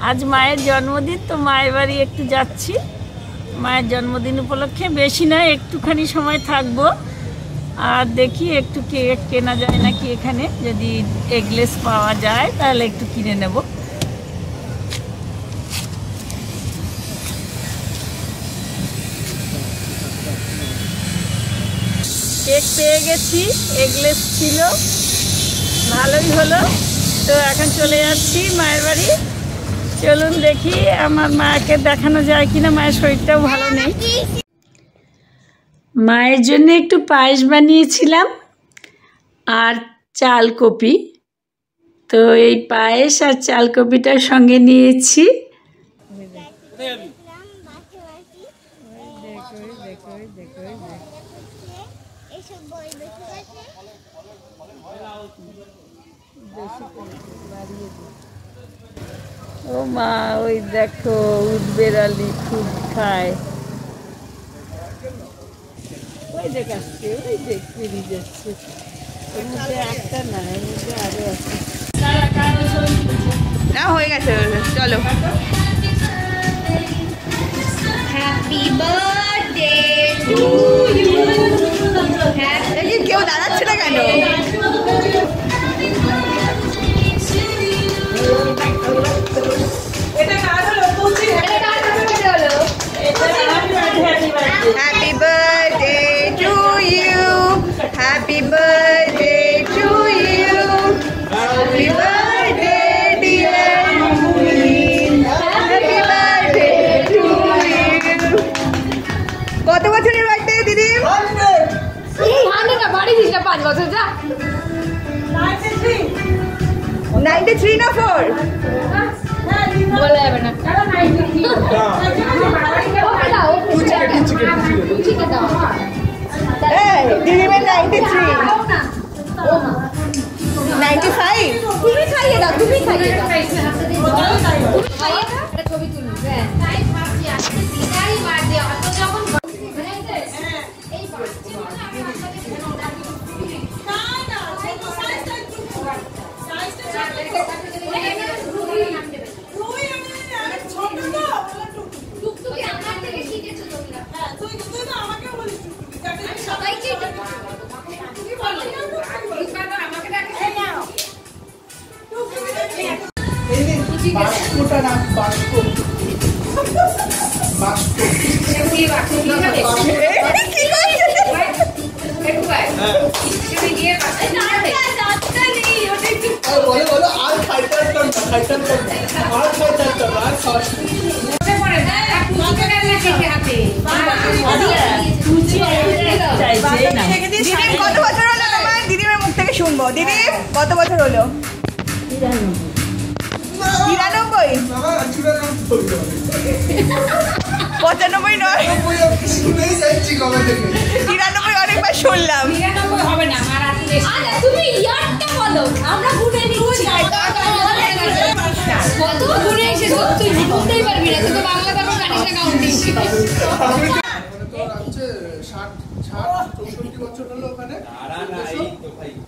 আজ মায়ের জন্মদিন, তো মায়ের বাড়ি একটু যাচ্ছি। মায়ের জন্মদিন উপলক্ষে বেশি না, একটুখানি সময় থাকবো। আর দেখি একটু কেক কেনা যায় নাকি এখানে, যদি এগলেস পাওয়া যায় তাহলে একটু কিনে নেব। কেক পেয়ে গেছি, এগলেস ছিল, ভালোই হলো। তো এখন চলে যাচ্ছি মায়ের বাড়ি। চলুন দেখি আমার মাকে দেখানো যায় কিনা, মায়ের শরীরটাও ভালো নেই। মায়ের জন্য একটু পায়েস বানিয়েছিলাম আর চালকপি। তো এই পায়েস আর চালকপিটার সঙ্গে নিয়েছি। ও মা, ওই দেখো উঠবেড়ালি খুব খায়। ওই দেখ আসছে, ওই দেখ বেরিয়ে যাচ্ছে। ওর মধ্যে একটা না, এর মধ্যে আরো আছে। না হয়ে গেছে, চলো। Happy birthday to you. কেউ দাঁড়াচ্ছে না কেন? Happy birthday to you. Happy birthday to you. Happy birthday dear Moon. Happy birthday to you. কত বছরের বার্থডে দিদি? 100 না, বাড়ি দিস না, 5 বছর যা। 93 না 4? বলা যাবে না। দিদিমের 93, 95। তুমি খাইয়ে দাও, তুমি খাইয়ে দাও, খাইয়ে দাও, ছবি তুলুন। কত বছর হলো তোমার? দিদিমের মুখ থেকে শুনবো। দিদি কত বছর হলো? 93? 95 নয়, 93 অনেকবার শুনলাম। হবে না, তুমি ইয়ারটা বলো, আমরা গুনে নিচ্ছি। কত গুনে এসেছো তুই, বলতেই পারবি না, তুই তো বাংলা কথা জানিস না, কাউন্টিং। 60 64 বছর হলো ওখানে।